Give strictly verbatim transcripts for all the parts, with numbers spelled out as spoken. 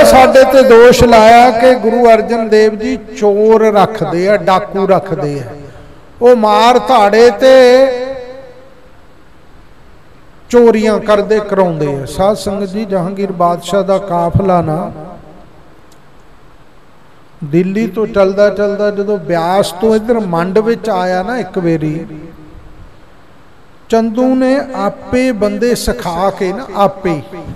साडे ते दोष लाया कि गुरु अर्जन देव जी चोर रखते हैं, डाकू रखते हैं, वो मार धाड़े ते चोरियां करते कराउंदे है। साध संगत जी जहांगीर बादशाह का काफला ना दिल्ली तो चलदा चलदा जो ब्यास तो इधर मंड विच आया ना, एक वेरी चंदू ने आपे बंदे सिखा के ना आपे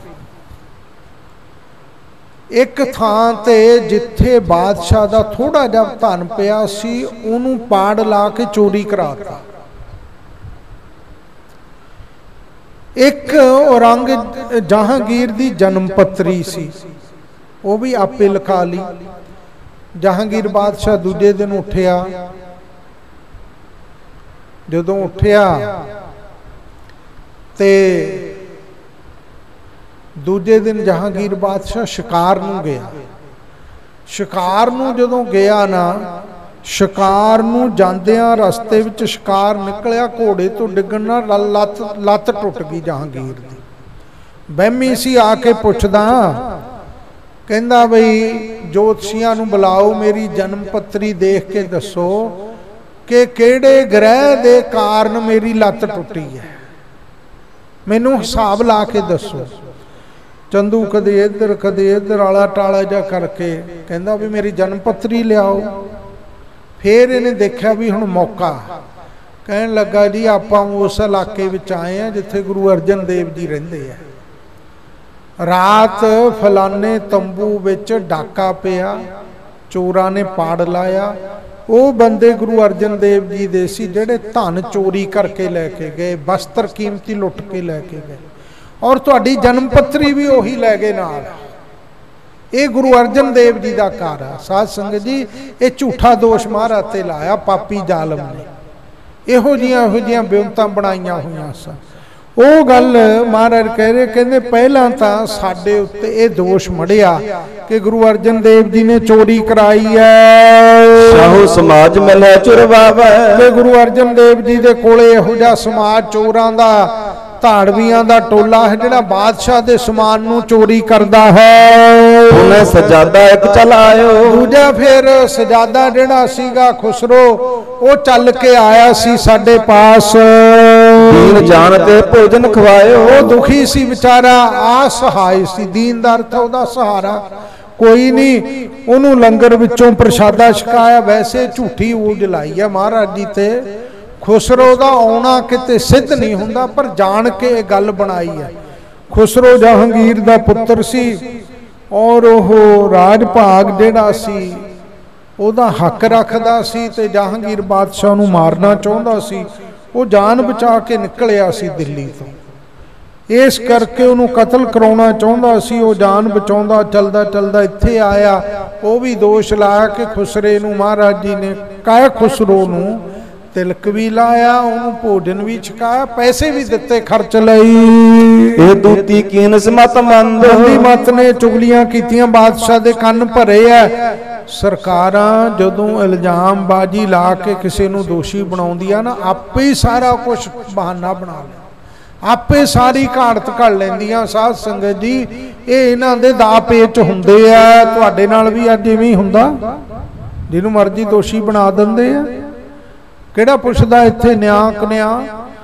एक थां ते जिथे बादशाह दा थोड़ा जिहा धन पिया सी उहनूं पाड़ ला के चोरी कराता। एक औरंग जहांगीर दी जन्म पत्री सी वो भी आपे लिखा ली। जहांगीर बादशाह दूजे दिन उठिया, जदों उठिया ते दूजे दिन जहांगीर बादशाह शिकार नूं गया। शिकार नूं जदों गया ना, शिकार नूं जांदियां रस्ते विच शिकार निकलिया, घोड़े तो डिगण नाल लत लत टुट गई जहांगीर दी। बहमी सी आके पुछदा, कहंदा बई जोतशियां नूं बुलाओ, मेरी जन्म पत्री देख के दसो कि किहड़े ग्रह दे कारण मेरी लत टुटी है, मैनूं हिसाब ला के दसो। चंदू कदे इधर कदे इधर आला टाला जा करके कहंदा भी मेरी जन्म पत्री लियाओ। फिर इन्हें देखा भी हुण मौका, कहन लगा जी आपां उस इलाके विच आए हैं जिथे गुरु अर्जन देव जी रहिंदे है। रात फलाने तंबू विच डाका पिया, चोरां ने पाड़ लाया। वो बंदे गुरु अर्जन देव जी दे सी जिहड़े धन चोरी करके लैके गए, वस्त्र कीमती लुट के लैके गए, और तुहाडी जन्म पत्री भी उही लै गए नाल। ये गुरु अर्जन देव जी का घर है। साध संगत जी ये झूठा दोष महाराज ते लाया पापी जालम ने, इहो जिहियां इहो जिहियां बेउंतां बनाईयां होईयां सन। वो गल महाराज कह रहे, कहते पहला तो साडे उत्ते ये दोष मढ़िया कि गुरु अर्जन देव जी ने चोरी कराई है। साहू समाज मिले चुरवावे, गुरु अर्जन देव जी दे कोले इहो जिहा समाज चोरां दा धाड़वियां दा टोला है जिहड़ा बादशाह दे समान नूं चोरी करदा है। उन्हें सजादा एक चलायो, दूजा फिर सजादा जिहड़ा सीगा खुसरो वो चल के आया सी साडे पास। दीन जानते भोजन खवायो, वो दुखी सी बेचारा, आ सहाय सी, दीन दा अर्थ ओहदा सहारा कोई नहीं, उन्होंने लंगर विचों प्रसादा छकाया। वैसे झूठी ऊज लाई है महाराज जी ते। खुसरो दा आउणा किते सिद्ध नहीं हुंदा, पर जान के गल बनाई है। खुसरो जहांगीर दा पुत्र सी और ओह राज भाग जिहड़ा सी ओहदा हक रखदा सी ते जहांगीर बादशाह नूं मारना चाहुंदा सी। वो जान बचा के निकलिया सी दिल्ली तो, इस करके उन्होंने कतल कराउणा चाहुंदा सी। वो जान बचाउंदा चलदा चलदा इत्थे आया। वो भी दोष लाया कि खुसरे नूं महाराज जी ने काया खुसरो नूं तिलक भी लाया, उन्होंने भोजन भी छकाया, पैसे भी दिते खर्च लई। ये दूती कीनस मत मंद, मत ने चुगलियां कीतियां, बादशाह दे कन्न भरे है। सरकारां जदों इल्जाम बाजी ला के किसी नूं दोषी बनाउंदियां ना, आपे ही सारा कुछ बहाना बना लिया, आपे सारी घाड़त घड़ लैंदियां। साध संगत जी ये इन्हां दे दा पेच हुंदे आ, तुहाडे नाल भी अज इवें ही हुंदा, जिहनूं मर्जी दोषी बना दिंदे आ। किहड़ा पुछदा इत्थे न्याय कन्या।